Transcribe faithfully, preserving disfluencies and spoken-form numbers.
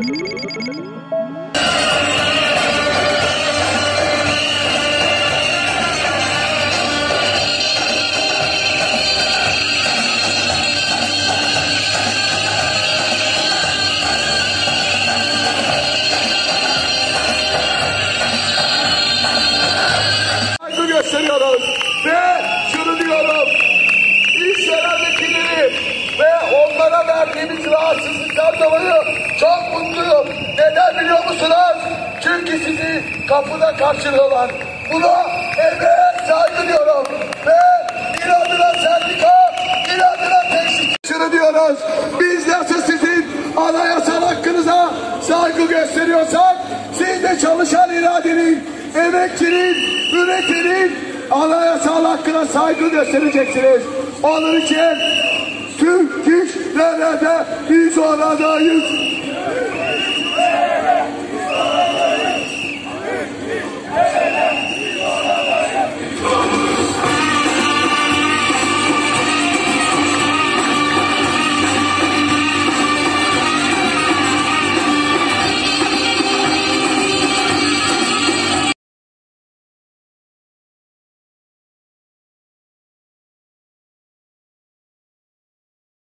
gösteriyoruz ve şunu diyorum, işveren vekilleri ve onlara verdiğimiz rahatsızlıktan dolayı çok mutluyum. Neden biliyor musunuz? Çünkü sizi kapıda karşılıyorlar. Buna emeğe saygı diyorum ve inadına sendika, inadına teşvik. Şunu diyoruz, biz nasıl sizin anayasal hakkınıza saygı gösteriyorsak, siz de çalışan iradenin, emekçinin, üretinin anayasal hakkına saygı göstereceksiniz. Onun için Türk işlere de biz oradayız.